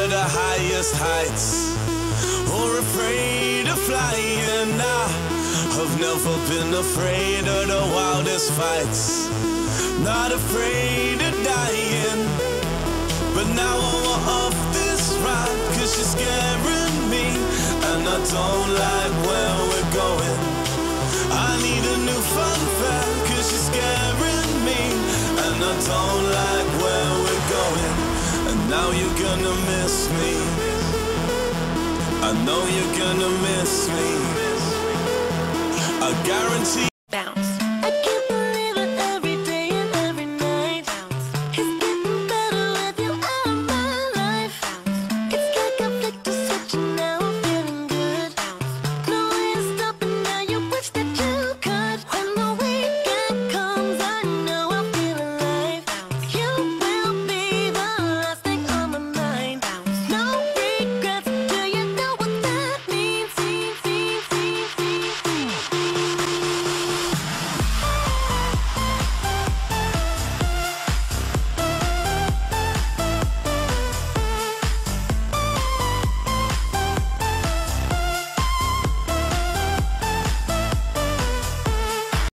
the highest heights, or afraid of flying. I've never been afraid of the wildest fights, not afraid of dying. But now I'm off this ride, cause you're scaring me, and I don't like where we're going. I need a new fun fact, cause you're scaring me, and I don't like where we're going. And now you're gonna miss me, I know you're gonna miss me, I guarantee. Bounce.